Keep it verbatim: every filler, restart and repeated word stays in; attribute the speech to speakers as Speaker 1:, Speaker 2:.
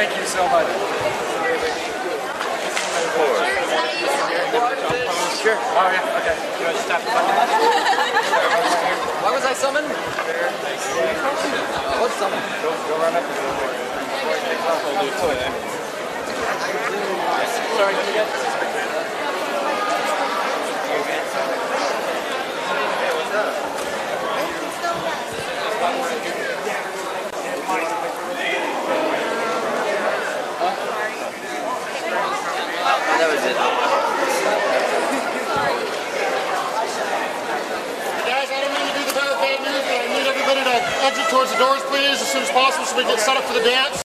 Speaker 1: Thank you so much. Sure. Oh yeah, okay. You want to stop the button? Why was I summoned? What's summoned? Go, go run up and go for it. Sorry, can you get this?
Speaker 2: That was it.
Speaker 3: Guys, I don't mean to be the bearer of bad news, but I need everybody to exit towards the doors, please, as soon as possible so we can get set up for the dance.